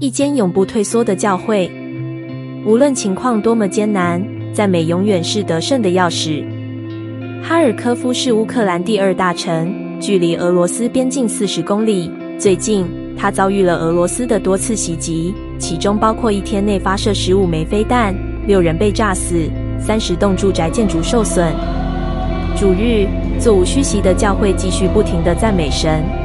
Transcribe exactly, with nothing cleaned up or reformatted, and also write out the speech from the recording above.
一间永不退缩的教会。无论情况多么艰难，赞美永远是得胜的钥匙。哈尔科夫是乌克兰第二大城，距离俄罗斯边境四十公里。最近，它遭遇了俄罗斯的多次袭击，其中包括一天内发射十五枚飞弹，六人被炸死，三十栋住宅建筑受损。主日，座无虚席的教会继续不停地赞美神。